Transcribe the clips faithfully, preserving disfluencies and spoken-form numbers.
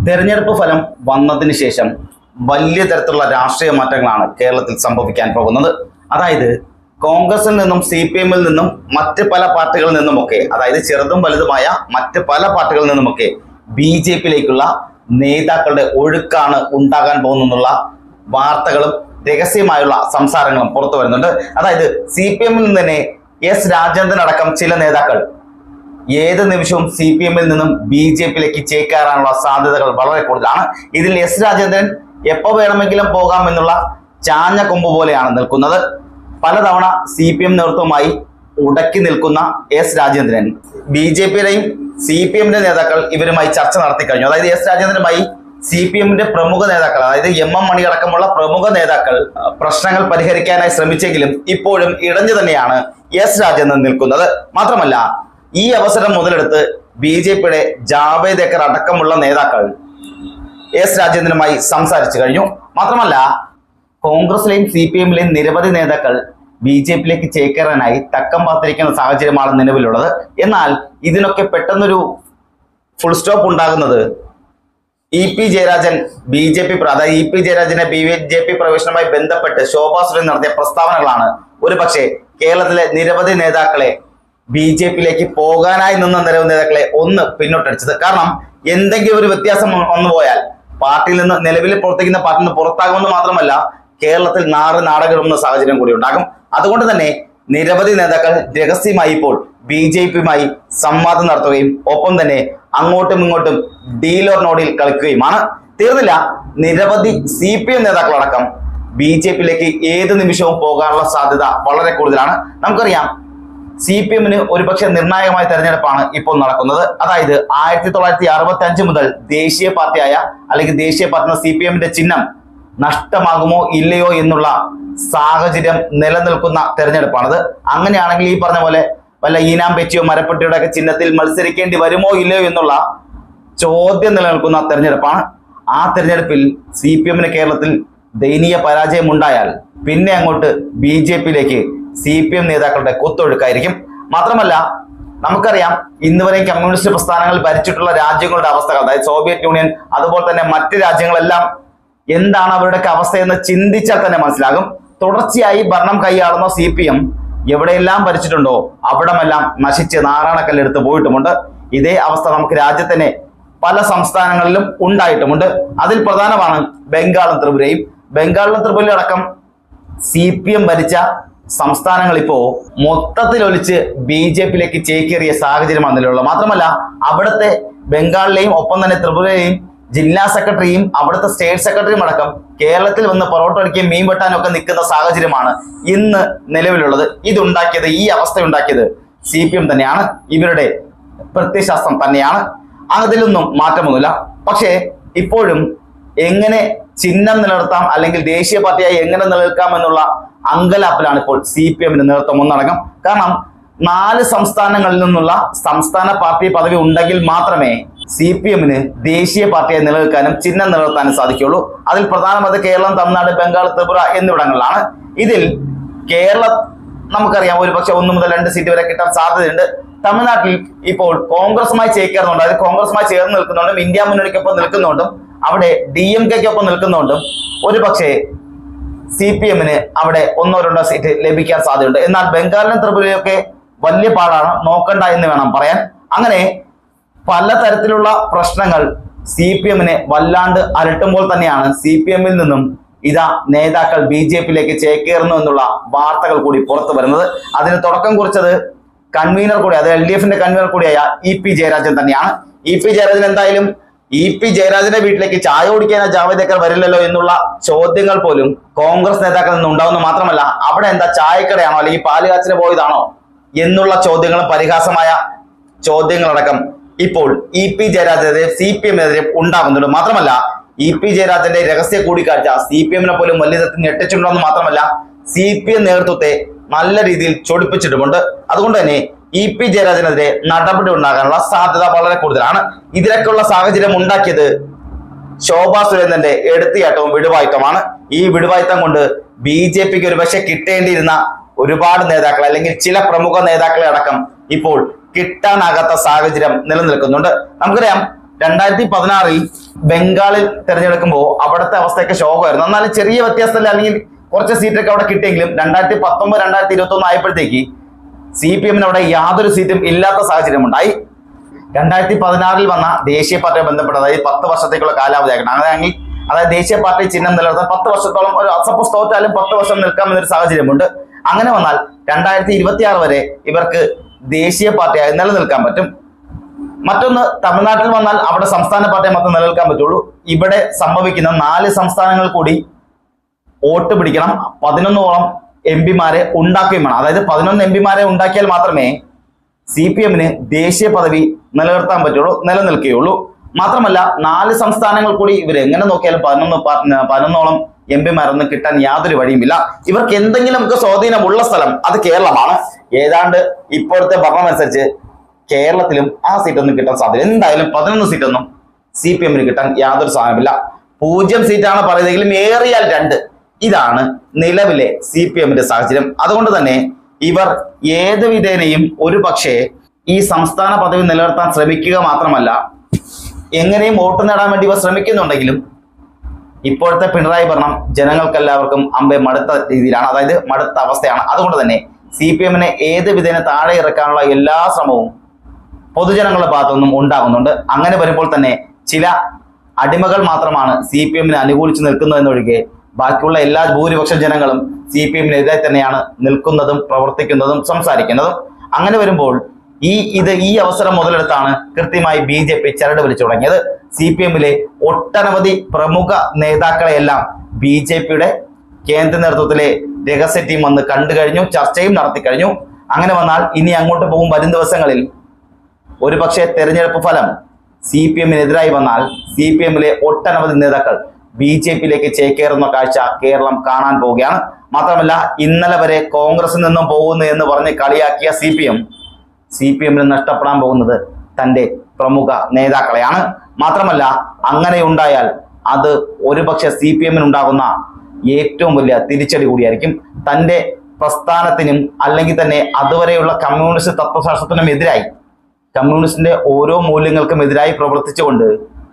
തെരഞ്ഞെടുപ്പ് ഫലം വന്നതിന് ശേഷം വലിയ തരത്തിലുള്ള രാഷ്ട്രീയ മാറ്റങ്ങളാണ് കേരളത്തിൽ സംഭവിക്കാൻ പോകുന്നത്. അതായത് കോൺഗ്രസിൽ നിന്നും സി പി എമ്മിൽ നിന്നും മറ്റ് പല പാർട്ടികളിൽ നിന്നുമൊക്കെ, അതായത് ചെറുതും വലുതുമായ മറ്റ് പല പാർട്ടികളിൽ നിന്നുമൊക്കെ ബി ജെ പിയിലേക്കുള്ള നേതാക്കളുടെ ഒഴുക്കാണ് ഉണ്ടാകാൻ പോകുന്നുള്ള വാർത്തകളും രഹസ്യമായുള്ള സംസാരങ്ങളും പുറത്തു വരുന്നുണ്ട്. അതായത് സി പി എമ്മിൽ നിന്ന് തന്നെ എസ് രാജേന്ദ്രൻ അടക്കം ചില നേതാക്കൾ ഏത് നിമിഷവും സി പി എമ്മിൽ നിന്നും ബി ജെ പിയിലേക്ക് ചേക്കേറാനുള്ള സാധ്യതകൾ വളരെ കൂടുതലാണ്. ഇതിൽ എസ് രാജേന്ദ്രൻ എപ്പോൾ വേണമെങ്കിലും പോകാം എന്നുള്ള ചാഞ്ഞ കൊമ്പ് പോലെയാണ് നിൽക്കുന്നത്. പലതവണ സി പി എം നേതൃത്വവുമായി ഉടക്കി നിൽക്കുന്ന എസ് രാജേന്ദ്രൻ ബി ജെ പിയുടെയും സി പി എമ്മിന്റെ നേതാക്കൾ ഇവരുമായി ചർച്ച നടത്തി കഴിഞ്ഞു. അതായത് എസ് രാജേന്ദ്രനുമായി സി പി എമ്മിന്റെ പ്രമുഖ നേതാക്കൾ, അതായത് എം എം മണി അടക്കമുള്ള പ്രമുഖ നേതാക്കൾ പ്രശ്നങ്ങൾ പരിഹരിക്കാനായി ശ്രമിച്ചെങ്കിലും ഇപ്പോഴും ഇടഞ്ഞു തന്നെയാണ് എസ് രാജേന്ദ്രൻ നിൽക്കുന്നത്. മാത്രമല്ല, ഈ അവസരം മുതലെടുത്ത് ബി ജെ പിയുടെ ജാവേദ് അക്തർ അടക്കമുള്ള നേതാക്കൾ എസ് രാജേന്ദ്രനുമായി സംസാരിച്ചു കഴിഞ്ഞു. മാത്രമല്ല, കോൺഗ്രസിലെയും സി പി എമ്മിലെയും നിരവധി നേതാക്കൾ ബി ജെ പിയിലേക്ക് ചേക്കേറാനായി തക്കം പാത്തിരിക്കുന്ന സാഹചര്യമാണ് നിലവിലുള്ളത്. എന്നാൽ ഇതിനൊക്കെ പെട്ടെന്നൊരു ഫുൾ സ്റ്റോപ്പ് ഉണ്ടാകുന്നത് E P Jayarajan B J P അതായത് ഇ പി ജയരാജന്റെ ബി ജെ പി പ്രവേശനവുമായി ബന്ധപ്പെട്ട് ശോഭാ സുരേന്ദ്രൻ നടത്തിയ പ്രസ്താവനകളാണ് ഒരു പക്ഷേ കേരളത്തിലെ നിരവധി നേതാക്കളെ ബി ജെ പിയിലേക്ക് പോകാനായി നിന്ന നിരവധി നേതാക്കളെ ഒന്ന് പിന്നോട്ടടിച്ചത്. കാരണം എന്തെങ്കിലും ഒരു വ്യത്യാസം വന്നു പോയാൽ പാർട്ടിയിൽ നിന്ന് നിലവിൽ പ്രവർത്തിക്കുന്ന പാർട്ടിയിൽ നിന്ന് പുറത്താകുമെന്ന് മാത്രമല്ല, കേരളത്തിൽ നാറ് നാടകിടുന്ന സാഹചര്യം കൂടി ഉണ്ടാകും. അതുകൊണ്ട് തന്നെ നിരവധി നേതാക്കൾ രഹസ്യമായി ഇപ്പോൾ ബി ജെ പിയുമായി സംവാദം നടത്തുകയും ഒപ്പം തന്നെ അങ്ങോട്ടും ഇങ്ങോട്ടും ഡീൽ ഓർ നോഡിൽ കളിക്കുകയുമാണ്. തീർന്നില്ല, നിരവധി സി പി എം നേതാക്കളടക്കം ബി ജെ പിയിലേക്ക് ഏത് നിമിഷവും പോകാനുള്ള സാധ്യത വളരെ കൂടുതലാണ്. നമുക്കറിയാം, സി പി എമ്മിന് ഒരുപക്ഷെ നിർണായകമായ തെരഞ്ഞെടുപ്പാണ് ഇപ്പോൾ നടക്കുന്നത്. അതായത് ആയിരത്തി തൊള്ളായിരത്തി അറുപത്തി അഞ്ച് മുതൽ ദേശീയ പാർട്ടിയായ അല്ലെങ്കിൽ ദേശീയ പാർട്ടി സി പി എമ്മിന്റെ ചിഹ്നം നഷ്ടമാകുമോ ഇല്ലയോ എന്നുള്ള സാഹചര്യം നിലനിൽക്കുന്ന തെരഞ്ഞെടുപ്പാണത്. അങ്ങനെയാണെങ്കിൽ ഈ പറഞ്ഞ പോലെ വല്ല ഈനാം പെറ്റിയോ മരപ്പെട്ടിയുടെ ഒക്കെ ചിഹ്നത്തിൽ മത്സരിക്കേണ്ടി വരുമോ ഇല്ലയോ എന്നുള്ള ചോദ്യം നിലനിൽക്കുന്ന തെരഞ്ഞെടുപ്പാണ്. ആ തെരഞ്ഞെടുപ്പിൽ സി പി എമ്മിന് കേരളത്തിൽ ദയനീയ പരാജയം ഉണ്ടായാൽ പിന്നെ അങ്ങോട്ട് ബി ജെ പിയിലേക്ക് സി പി എം നേതാക്കളുടെ കുത്തൊഴുക്കായിരിക്കും. മാത്രമല്ല, നമുക്കറിയാം, ഇന്നുവരെയും കമ്മ്യൂണിസ്റ്റ് പ്രസ്ഥാനങ്ങൾ ഭരിച്ചിട്ടുള്ള രാജ്യങ്ങളുടെ അവസ്ഥകൾ, അതായത് സോവിയറ്റ് യൂണിയൻ അതുപോലെ തന്നെ മറ്റ് രാജ്യങ്ങളെല്ലാം എന്താണ് അവരുടെയൊക്കെ അവസ്ഥയെന്ന് ചിന്തിച്ചാൽ തന്നെ മനസ്സിലാകും. തുടർച്ചയായി ഭരണം കൈയാളുന്ന സി പി എം എവിടെയെല്ലാം ഭരിച്ചിട്ടുണ്ടോ അവിടമെല്ലാം നശിച്ച് നാരായണക്കല്ലെടുത്ത് പോയിട്ടുമുണ്ട്. ഇതേ അവസ്ഥ നമുക്ക് രാജ്യത്തിന് പല സംസ്ഥാനങ്ങളിലും ഉണ്ടായിട്ടുമുണ്ട്. അതിൽ പ്രധാനമാണ് ബംഗാളും ത്രിപുരയും. ബംഗാളിലും ത്രിപുരയും അടക്കം സി പി എം ഭരിച്ച സംസ്ഥാനങ്ങൾ ഇപ്പോ മൊത്തത്തിൽ ഒലിച്ച് ബി ജെ പിയിലേക്ക് ചേക്കേറിയ സാഹചര്യമാണ് നിലവിലുള്ളത്. മാത്രമല്ല, അവിടുത്തെ ബംഗാളിലെയും ഒപ്പം തന്നെ ത്രിപുരയിലെയും ജില്ലാ സെക്രട്ടറിയും അവിടുത്തെ സ്റ്റേറ്റ് സെക്രട്ടറിയും അടക്കം കേരളത്തിൽ വന്ന് പൊറോട്ട അടിക്കുകയും മീൻ വെട്ടാനും ഒക്കെ നിൽക്കുന്ന സാഹചര്യമാണ് ഇന്ന് നിലവിലുള്ളത്. ഇതുണ്ടാക്കിയത്, ഈ അവസ്ഥ ഉണ്ടാക്കിയത് സി പി എം തന്നെയാണ്, ഇവരുടെ പ്രത്യയശാസ്ത്രം തന്നെയാണ്. അതിലൊന്നും മാറ്റമൊന്നുമില്ല. പക്ഷേ ഇപ്പോഴും എങ്ങനെ ചിഹ്നം നിലനിർത്താം അല്ലെങ്കിൽ ദേശീയ പാർട്ടിയായി എങ്ങനെ നിലനിൽക്കാം എന്നുള്ള അങ്കലാപ്പിലാണ് ഇപ്പോൾ സി പി എമ്മിന്റെ നേതൃത്വം ഒന്നടങ്കം. കാരണം നാല് സംസ്ഥാനങ്ങളിൽ നിന്നുള്ള സംസ്ഥാന പാർട്ടി പദവി ഉണ്ടെങ്കിൽ മാത്രമേ സി പി എമ്മിന് ദേശീയ പാർട്ടിയായി നിലനിൽക്കാനും ചിഹ്നം നിലനിർത്താനും സാധിക്കുകയുള്ളൂ. അതിൽ പ്രധാനമത് കേരളം, തമിഴ്നാട്, ബംഗാൾ, ത്രിപുര എന്നിവിടങ്ങളിലാണ്. ഇതിൽ കേരളം നമുക്കറിയാം ഒരു പക്ഷെ ഒന്ന് മുതൽ രണ്ട് സീറ്റ് വരെ കിട്ടാൻ സാധ്യതയുണ്ട്. തമിഴ്നാട്ടിൽ ഇപ്പോൾ കോൺഗ്രസുമായി ചേക്കേറുന്നുണ്ട്, അതായത് കോൺഗ്രസുമായി ചേർന്ന് നിൽക്കുന്നുണ്ടും ഇന്ത്യ മുന്നണിക്കൊപ്പം നിൽക്കുന്നുണ്ടും അവിടെ ഡി എം കെക്കൊപ്പം നിൽക്കുന്നുണ്ടും ഒരു പക്ഷേ സി പി എമ്മിന് അവിടെ ഒന്നോ രണ്ടോ സീറ്റ് ലഭിക്കാൻ സാധ്യതയുണ്ട്. എന്നാൽ ബംഗാളിലും ത്രിപുരയൊക്കെ വലിയ പാടാണ്, നോക്കണ്ട എന്ന് വേണം പറയാൻ. അങ്ങനെ പലതരത്തിലുള്ള പ്രശ്നങ്ങൾ സി പി എമ്മിനെ വല്ലാണ്ട് അലട്ടുമ്പോൾ തന്നെയാണ് സി പി എമ്മിൽ നിന്നും ഇതാ നേതാക്കൾ ബി ജെ പിയിലേക്ക് ചേക്കേറുന്നു എന്നുള്ള വാർത്തകൾ കൂടി പുറത്തു വരുന്നത്. അതിന് തുടക്കം കുറിച്ചത് കൺവീനർ കൂടി, അതായത് എൽ ഡി എഫിന്റെ കൺവീനർ കൂടിയായ ഇ പി ജയരാജൻ തന്നെയാണ്. ഇ പി ജയരാജൻ എന്തായാലും ഇ പി ജയരാജന്റെ വീട്ടിലേക്ക് ചായ കുടിക്കാൻ ജാവേദ് അക്തർ വരില്ലല്ലോ എന്നുള്ള ചോദ്യങ്ങൾ പോലും കോൺഗ്രസ് നേതാക്കളിൽ നിന്ന് ഉണ്ടാവുന്ന മാത്രമല്ല, അവിടെ എന്താ ചായക്കടയാണോ അല്ലെങ്കിൽ പാലുകാച്ചിന് പോയതാണോ എന്നുള്ള ചോദ്യങ്ങളും പരിഹാസമായ ചോദ്യങ്ങളടക്കം ഇപ്പോൾ ഇ പി ജയരാജനെതിരെ സി പി എമ്മിനെതിരെ ഉണ്ടാകുന്നുണ്ട്. മാത്രമല്ല, ഇ പി ജയരാജന്റെ രഹസ്യ കൂടിക്കാഴ്ച സി പി എമ്മിനെ പോലും വലിയ തരത്തിൽ ഞെട്ടിച്ചിട്ടുണ്ടെന്ന് മാത്രമല്ല, സി പി എം നേതൃത്വത്തെ നല്ല രീതിയിൽ ചൊടിപ്പിച്ചിട്ടുമുണ്ട്. അതുകൊണ്ട് തന്നെ ഇ പി ജയരാജനെതിരെ നടപടി ഉണ്ടാകാനുള്ള സാധ്യത വളരെ കൂടുതലാണ്. ഇതിലൊക്കെയുള്ള സാഹചര്യം ഉണ്ടാക്കിയത് ശോഭാ സുരേന്ദ്രന്റെ എടുത്തിയാട്ടവും വിടുവായുത്തമാണ്. ഈ വിടുവായുത്തം കൊണ്ട് ബി ജെ പിക്ക് ഒരു പക്ഷെ കിട്ടേണ്ടിയിരുന്ന ഒരുപാട് നേതാക്കൾ അല്ലെങ്കിൽ ചില പ്രമുഖ നേതാക്കളെ അടക്കം ഇപ്പോൾ കിട്ടാനാകാത്ത സാഹചര്യം നിലനിൽക്കുന്നുണ്ട്. നമുക്കറിയാം, രണ്ടായിരത്തി പതിനാറിൽ ബംഗാളിൽ തെരഞ്ഞെടുക്കുമ്പോൾ അവിടുത്തെ അവസ്ഥയൊക്കെ ശോകമായിരുന്നു. എന്നാലും ചെറിയ വ്യത്യാസത്തിൽ അല്ലെങ്കിൽ കുറച്ച് സീറ്റൊക്കെ അവിടെ കിട്ടിയെങ്കിലും രണ്ടായിരത്തി പത്തൊമ്പത് രണ്ടായിരത്തി ഇരുപത്തി ഒന്ന് ആയപ്പോഴത്തേക്ക് സി പി എമ്മിന് അവിടെ യാതൊരു സീറ്റും ഇല്ലാത്ത സാഹചര്യം ഉണ്ടായി. രണ്ടായിരത്തി പതിനാറിൽ വന്ന ദേശീയ പാർട്ടിയെ ബന്ധപ്പെട്ട് അതായത് പത്ത് വർഷത്തേക്കുള്ള കാലാവധി ആക്കണം. അങ്ങനെയാണെങ്കിൽ അതായത് ദേശീയ പാർട്ടി ചിഹ്നം നിലനിർത്താൻ പത്ത് വർഷത്തോളം ഒരു സപ്പോസ് തോറ്റാലും പത്ത് വർഷം നിൽക്കാമെന്നൊരു സാഹചര്യമുണ്ട്. അങ്ങനെ വന്നാൽ രണ്ടായിരത്തി ഇരുപത്തി ആറ് വരെ ഇവർക്ക് ദേശീയ പാർട്ടിയായി നിലനിൽക്കാൻ പറ്റും. മറ്റൊന്ന്, തമിഴ്നാട്ടിൽ വന്നാൽ അവിടെ സംസ്ഥാന പാർട്ടിയെ മാത്രം നിലനിൽക്കാൻ പറ്റുള്ളൂ. ഇവിടെ സംഭവിക്കുന്ന നാല് സംസ്ഥാനങ്ങൾ കൂടി വോട്ട് പിടിക്കണം, പതിനൊന്നോളം എം പിമാരെ ഉണ്ടാക്കുകയും വേണം. അതായത് പതിനൊന്ന് എം പിമാരെ ഉണ്ടാക്കിയാൽ മാത്രമേ സി പി എമ്മിന് ദേശീയ പദവി നിലനിർത്താൻ പറ്റുള്ളൂ, നിലനിൽക്കുകയുള്ളൂ. മാത്രമല്ല നാല് സംസ്ഥാനങ്ങൾ കൂടി ഇവർ എങ്ങനെ നോക്കിയാലും പതിനൊന്ന് പതിനൊന്നോളം എം പിമാരൊന്നും കിട്ടാൻ യാതൊരു വഴിയുമില്ല. ഇവർക്ക് എന്തെങ്കിലുമൊക്കെ സ്വാധീനമുള്ള സ്ഥലം അത് കേരളമാണ്. ഏതാണ്ട് ഇപ്പോഴത്തെ ഭരണം അനുസരിച്ച് കേരളത്തിലും ആ സീറ്റൊന്നും കിട്ടാൻ സാധ്യത എന്തായാലും പതിനൊന്ന് സീറ്റൊന്നും സി പി എമ്മിന് കിട്ടാൻ യാതൊരു സാധ്യതയില്ല. പൂജ്യം സീറ്റാണ് പറയുന്നതെങ്കിലും ഏറിയാൽ രണ്ട്. ഇതാണ് നിലവിലെ സി പി എമ്മിന്റെ സാഹചര്യം. അതുകൊണ്ട് തന്നെ ഇവർ ഏത് വിധേനയും ഒരു പക്ഷേ ഈ സംസ്ഥാന പദവി നിലനിർത്താൻ ശ്രമിക്കുക മാത്രമല്ല എങ്ങനെയും വോട്ട് നേടാൻ വേണ്ടി ഇവർ ശ്രമിക്കുന്നുണ്ടെങ്കിലും ഇപ്പോഴത്തെ പിണറായി ഭരണം ജനങ്ങൾക്കെല്ലാവർക്കും അമ്പെ മടുത്ത രീതിയിലാണ്, അതായത് മടുത്ത അവസ്ഥയാണ്. അതുകൊണ്ട് തന്നെ സി പി എമ്മിനെ ഏത് വിധേന താഴെ ഇറക്കാനുള്ള എല്ലാ ശ്രമവും പൊതുജനങ്ങളുടെ ഭാഗത്തുനിന്നും ഉണ്ടാകുന്നുണ്ട്. അങ്ങനെ വരുമ്പോൾ തന്നെ ചില അടിമകൾ മാത്രമാണ് സി പി എമ്മിനെ അനുകൂലിച്ച് നിൽക്കുന്നതെന്നൊഴികെ ബാക്കിയുള്ള എല്ലാ ഭൂരിപക്ഷം ജനങ്ങളും സി പി എമ്മിനെതിരെ തന്നെയാണ് നിൽക്കുന്നതും പ്രവർത്തിക്കുന്നതും സംസാരിക്കുന്നതും. അങ്ങനെ വരുമ്പോൾ ഈ ഇത് ഈ അവസരം മുതലെടുത്താണ് കൃത്യമായി ബി ജെ പി ചരട് വലിച്ചു തുടങ്ങിയത്. സി പി എമ്മിലെ ഒട്ടനവധി പ്രമുഖ നേതാക്കളെയെല്ലാം ബി ജെ പിയുടെ കേന്ദ്ര നേതൃത്വത്തിലെ രഹസ്യ ടീം വന്ന് കണ്ടു കഴിഞ്ഞു, ചർച്ചയും നടത്തി കഴിഞ്ഞു. അങ്ങനെ വന്നാൽ ഇനി അങ്ങോട്ട് പോകും വരും ദിവസങ്ങളിൽ ഒരുപക്ഷെ തെരഞ്ഞെടുപ്പ് ഫലം സി പി എമ്മിനെതിരായി വന്നാൽ സി പി എമ്മിലെ ഒട്ടനവധി നേതാക്കൾ ബി ജെ പിയിലേക്ക് ചേക്കേറുന്ന കാഴ്ച കേരളം കാണാൻ പോവുകയാണ്. മാത്രമല്ല ഇന്നലെ വരെ കോൺഗ്രസിൽ നിന്നും പോകുന്നു എന്ന് പറഞ്ഞ് കളിയാക്കിയ C P M C P എമ്മിന് നഷ്ടപ്പെടാൻ പോകുന്നത് തന്റെ പ്രമുഖ നേതാക്കളെയാണ്. മാത്രമല്ല അങ്ങനെ ഉണ്ടായാൽ അത് ഒരുപക്ഷെ സി പി എമ്മിനുണ്ടാകുന്ന ഏറ്റവും വലിയ തിരിച്ചടി കൂടിയായിരിക്കും. തന്റെ പ്രസ്ഥാനത്തിനും അല്ലെങ്കിൽ തന്നെ അതുവരെയുള്ള കമ്മ്യൂണിസ്റ്റ് തത്വശാസ്ത്രത്തിനും എതിരായി കമ്മ്യൂണിസ്റ്റിന്റെ ഓരോ മൂല്യങ്ങൾക്കും എതിരായി പ്രവർത്തിച്ചുകൊണ്ട്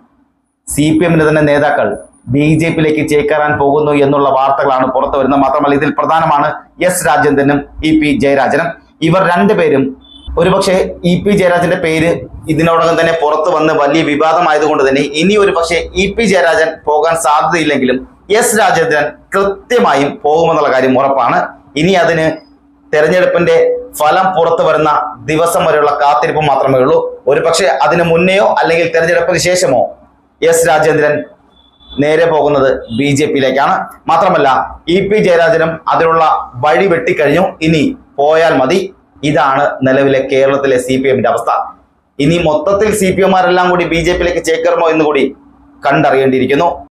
സി പി എമ്മിന്റെ തന്നെ നേതാക്കൾ ബി ജെ പിയിലേക്ക് ചേക്കേറാൻ പോകുന്നു എന്നുള്ള വാർത്തകളാണ് പുറത്തു വരുന്നത്. മാത്രമല്ല ഇതിൽ പ്രധാനമാണ് എസ് രാജേന്ദ്രനും ഇ പി ജയരാജനും. ഇവർ രണ്ടുപേരും ഒരുപക്ഷെ ഇ പി ജയരാജന്റെ പേര് ഇതിനോടകം തന്നെ പുറത്തു വന്ന് വലിയ വിവാദമായതുകൊണ്ട് തന്നെ ഇനി ഒരു പക്ഷേ ഇ പി ജയരാജൻ പോകാൻ സാധ്യതയില്ലെങ്കിലും എസ് രാജേന്ദ്രൻ കൃത്യമായും പോകുമെന്നുള്ള കാര്യം ഉറപ്പാണ്. ഇനി അതിന് തെരഞ്ഞെടുപ്പിന്റെ ഫലം പുറത്തു വരുന്ന ദിവസം വരെയുള്ള കാത്തിരിപ്പ് മാത്രമേ ഉള്ളൂ. ഒരു പക്ഷേ അതിന് മുന്നെയോ അല്ലെങ്കിൽ തെരഞ്ഞെടുപ്പിന് ശേഷമോ എസ് രാജേന്ദ്രൻ നേരെ പോകുന്നത് ബി ജെ പിയിലേക്കാണ്. മാത്രമല്ല ഇ പി ജയരാജനും അതിനുള്ള വഴി വെട്ടിക്കഴിഞ്ഞു, ഇനി പോയാൽ മതി. ഇതാണ് നിലവിലെ കേരളത്തിലെ സി പി എമ്മിന്റെ അവസ്ഥ. ഇനി മൊത്തത്തിൽ സി പി എമാരെല്ലാം കൂടി ബി ജെ പിയിലേക്ക് ചേക്കേറുമോ എന്ന് കൂടി കണ്ടറിയേണ്ടിയിരിക്കുന്നു.